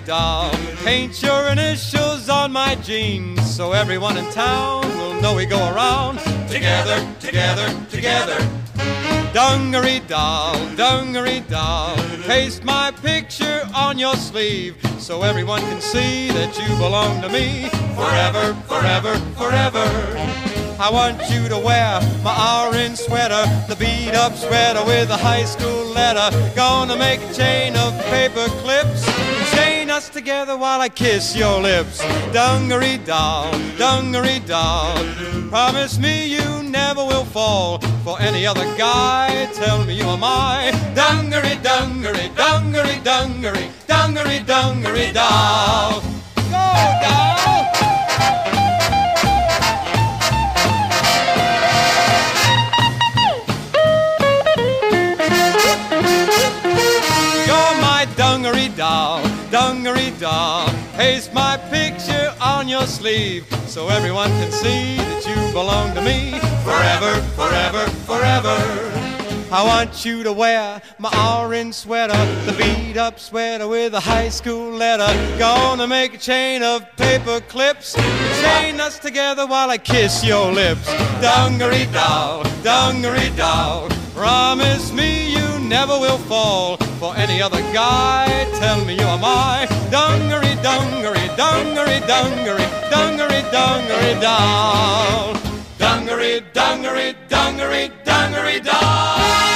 doll, paint your initials on my jeans, so everyone in town will know we go around together, together, together. Dungaree doll, paste my picture on your sleeve, so everyone can see that you belong to me forever, forever, forever. I want you to wear my orange sweater, the beat-up sweater with a high school letter. Gonna make a chain of paper clips, chain us together while I kiss your lips. Dungaree doll, promise me you never will fall for any other guy. Tell me you are my dungaree, dungaree, dungaree, dungaree, dungaree, dungaree doll. Go, doll! Dungaree doll, paste my picture on your sleeve, so everyone can see that you belong to me forever, forever, forever. I want you to wear my orange sweater, the beat-up sweater with a high school letter. Gonna make a chain of paper clips, chain us together while I kiss your lips. Dungaree doll, promise me you never will fall for any other guy. Tell me you are my dungaree, dungaree, dungaree, dungaree, dungaree, dungaree doll. Dungaree, dungaree, dungaree, dungaree doll.